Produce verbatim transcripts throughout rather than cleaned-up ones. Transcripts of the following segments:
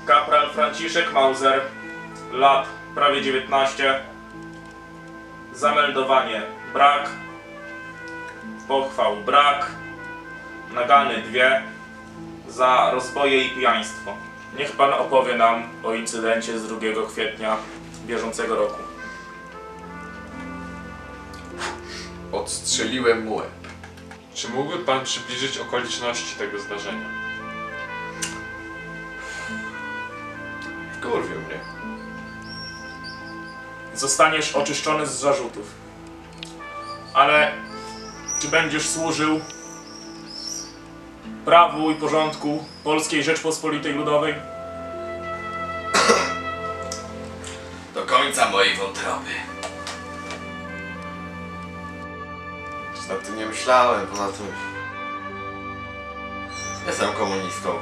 Kapral Franciszek Mauser, lat prawie dziewiętnaście. Zameldowanie brak. Pochwał brak. Nagany dwie. Za rozboje i pijaństwo. Niech pan opowie nam o incydencie z drugiego kwietnia bieżącego roku. Odstrzeliłem mu łeb. Czy mógłby pan przybliżyć okoliczności tego zdarzenia? Wkurwił mnie. Zostaniesz oczyszczony z zarzutów. Ale czy będziesz służył prawu i porządku Polskiej Rzeczpospolitej Ludowej? Do końca mojej wątroby. Na tym nie myślałem, poza tym... Jestem komunistą.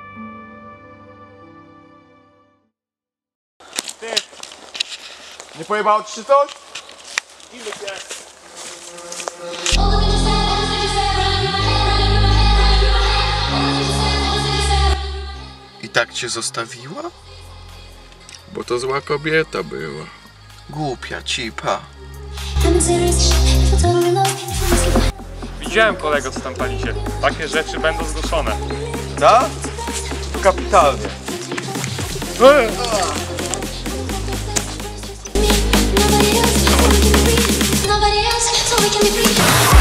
Ty, Nie pojebało ci się coś? ile cię? I tak cię zostawiła? Bo to zła kobieta była. Głupia cipa. Widziałem, kolego, co tam palicie. Takie rzeczy będą zgłoszone. Tak? To kapitalnie. Nobody else, so we can be free.